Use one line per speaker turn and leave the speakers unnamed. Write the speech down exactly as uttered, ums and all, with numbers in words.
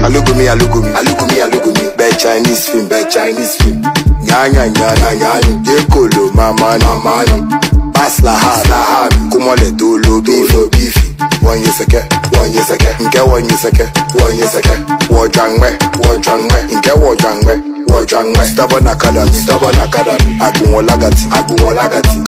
Alugumi, alugumi, alugumi, alugumi. Bad Chinese film, bad Chinese film. Nya nya nya nya nya. Yekolo, mama, mama. Pass la ha, la ha. Kumole dolo, dolo, beefy. One year second, one year second. Nke one year second, one year second. Wo jangwe, wo jangwe. Nke wo jangwe, wo jangwe. Stubborn academy, stubborn academy. Agunwo lagati, agunwo lagati.